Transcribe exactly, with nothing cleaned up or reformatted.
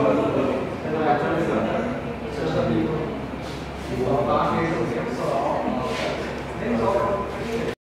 我八黑都颜色哦，那个。